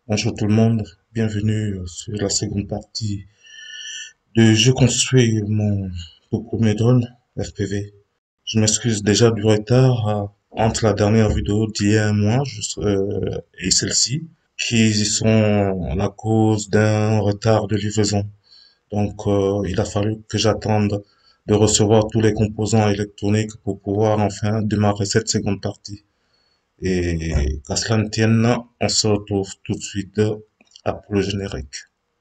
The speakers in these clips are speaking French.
Bonjour tout le monde, bienvenue sur la seconde partie de Je construis mon tout premier drone FPV. Je m'excuse déjà du retard entre la dernière vidéo d'il y a un mois et celle-ci, qui sont la cause d'un retard de livraison. Il a fallu que j'attende de recevoir tous les composants électroniques pour pouvoir enfin démarrer cette seconde partie. Et qu'à cela ne tienne, on se retrouve tout de suite après le générique.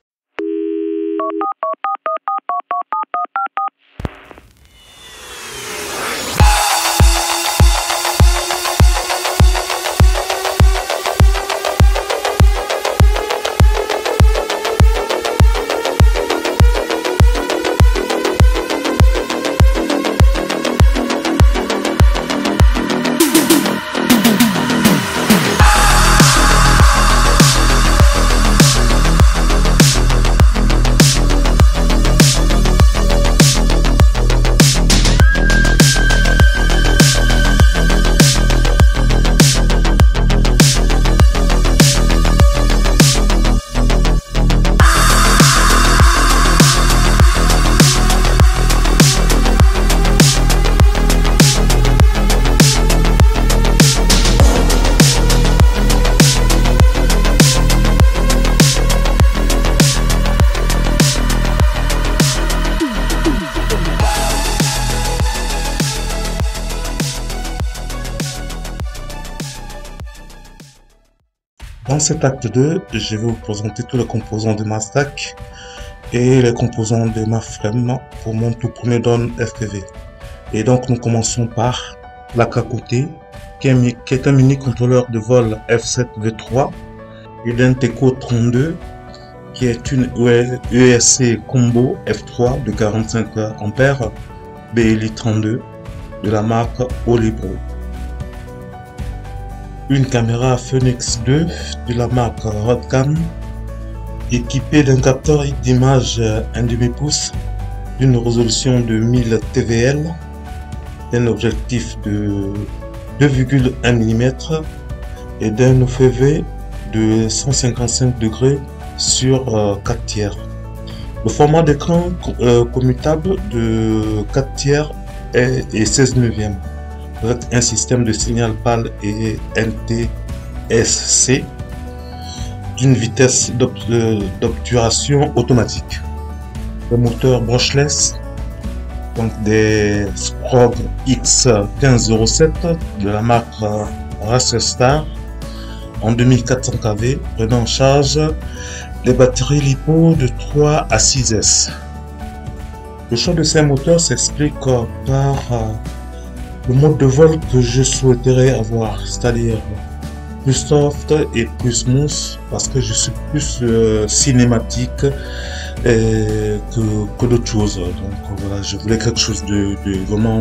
Dans cet acte 2, je vais vous présenter tous les composants de ma stack et les composants de ma frame pour mon tout premier drone FPV. Et donc nous commençons par la Kakoté, qui est un mini contrôleur de vol F7V3 et d'un Teco 32 qui est une ESC Combo F3 de 45 ampères BLI 32 de la marque Olibro. Une caméra Phoenix 2 de la marque Rodcam équipée d'un capteur d'image 1,5 pouce d'une résolution de 1000 TVL, d'un objectif de 2,1 mm et d'un OFV de 155 degrés sur 4 tiers. Le format d'écran commutable de 4 tiers est 16 neuvième avec un système de signal PAL et NTSC d'une vitesse d'obturation automatique. Le moteur brushless, donc des Scrog X1507 de la marque Racerstar en 2400 kV, prenant en charge les batteries LiPo de 3 à 6S. Le choix de ces moteurs s'explique par le mode de vol que je souhaiterais avoir, c'est-à-dire plus soft et plus smooth, parce que je suis plus cinématique que d'autres choses. Donc voilà, je voulais quelque chose de vraiment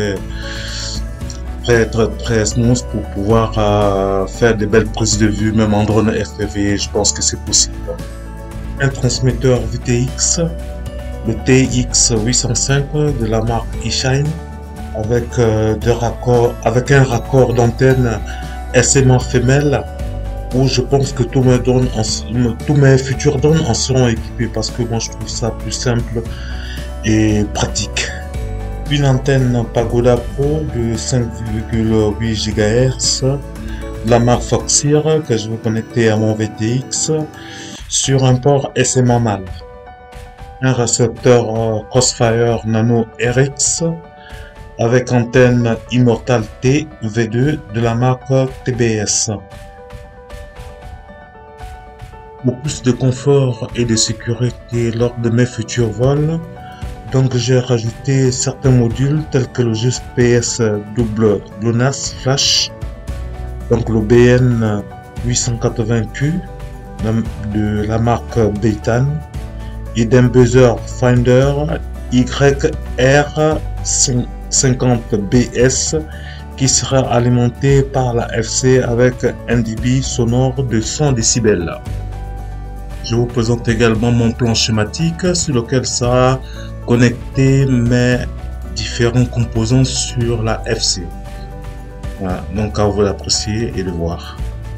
très smooth pour pouvoir faire des belles prises de vue, même en drone FPV. Je pense que c'est possible. Un transmetteur VTX, le TX805 de la marque eShine, avec un raccord d'antenne SMA femelle, où je pense que tous mes futurs drones en seront équipés, parce que moi je trouve ça plus simple et pratique. Une antenne Pagoda Pro de 5,8 GHz de la marque Foxeer que je vais connecter à mon VTX sur un port SMA mâle. Un récepteur Crossfire Nano RX avec antenne Immortal T V2 de la marque TBS. Pour plus de confort et de sécurité lors de mes futurs vols, donc j'ai rajouté certains modules tels que le GPS double GLONASS Flash, donc le BN 880Q de la marque Beitan et d'un buzzer Finder YR50BS qui sera alimenté par la FC avec un débit sonore de 100 décibels. Je vous présente également mon plan schématique sur lequel sera connecter mes différents composants sur la FC. Voilà, donc à vous l'apprécier et de voir.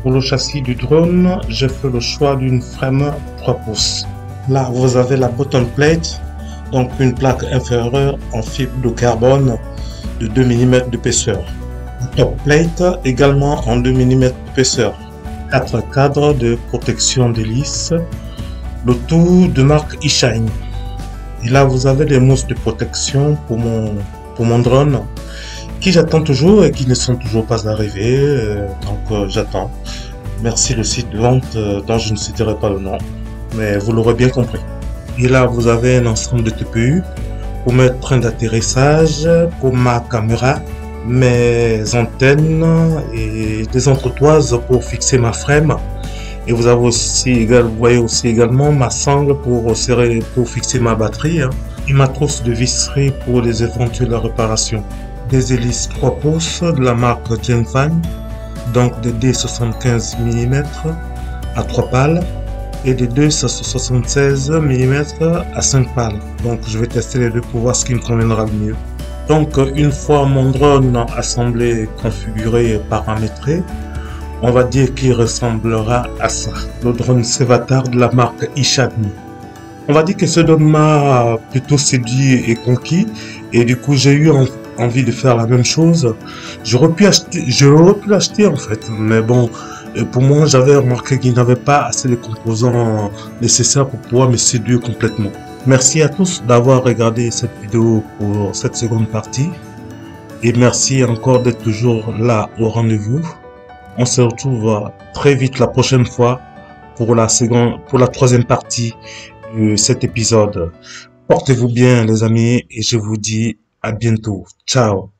Pour le châssis du drone, j'ai fait le choix d'une frame 3 pouces. Là, vous avez la bottom plate, donc une plaque inférieure en fibre de carbone de 2 mm d'épaisseur. Top plate également en 2 mm d'épaisseur. 4 cadres de protection d'hélice, le tout de marque eShine. Et là, vous avez des mousses de protection pour mon drone qui j'attends toujours et qui ne sont toujours pas arrivés. Donc j'attends. Merci le site de vente dont je ne citerai pas le nom, mais vous l'aurez bien compris. Et là, vous avez un ensemble de TPU pour mes trains d'atterrissage, pour ma caméra, mes antennes et des entretoises pour fixer ma frame. Et vous avez aussi, vous voyez aussi également ma sangle pour fixer ma batterie, hein, et ma trousse de visserie pour les éventuelles réparations. Des hélices 3 pouces de la marque Genfine, donc des D75 mm à 3 pales et des 276 mm à 5 pales. Donc je vais tester les deux pour voir ce qui me conviendra le mieux. Donc une fois mon drone assemblé, configuré et paramétré, on va dire qu'il ressemblera à ça. Le drone Sevatar de la marque eShine. On va dire que ce drone m'a plutôt séduit et conquis, et du coup j'ai eu envie de faire la même chose. J'aurais pu l'acheter en fait, mais bon, pour moi j'avais remarqué qu'il n'avait pas assez de composants nécessaires pour pouvoir me séduire complètement. Merci à tous d'avoir regardé cette vidéo pour cette seconde partie, et merci encore d'être toujours là au rendez-vous. On se retrouve très vite la prochaine fois pour la troisième partie de cet épisode. Portez-vous bien les amis et je vous dis à bientôt. Ciao.